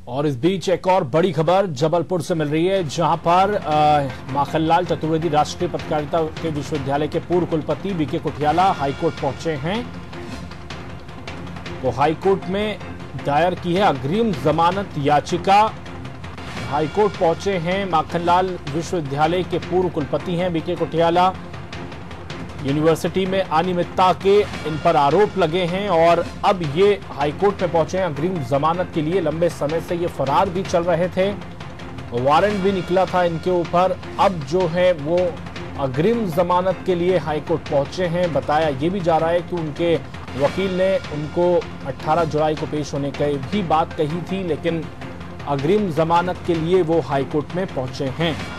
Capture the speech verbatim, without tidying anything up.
और इस बीच एक और बड़ी खबर जबलपुर से मिल रही है, जहां पर माखनलाल चतुर्वेदी राष्ट्रीय पत्रकारिता के विश्वविद्यालय के पूर्व कुलपति बीके कुठियाला हाईकोर्ट पहुंचे हैं। तो हाईकोर्ट में दायर की है अग्रिम जमानत याचिका। हाईकोर्ट पहुंचे हैं माखनलाल विश्वविद्यालय के पूर्व कुलपति हैं बीके कुठियाला। यूनिवर्सिटी में अनियमितता के इन पर आरोप लगे हैं और अब ये हाईकोर्ट में पहुंचे हैं अग्रिम जमानत के लिए। लंबे समय से ये फरार भी चल रहे थे, वारंट भी निकला था इनके ऊपर। अब जो है वो अग्रिम जमानत के लिए हाईकोर्ट पहुंचे हैं। बताया ये भी जा रहा है कि उनके वकील ने उनको अठारह जुलाई को पेश होने की भी बात कही थी, लेकिन अग्रिम जमानत के लिए वो हाईकोर्ट में पहुंचे हैं।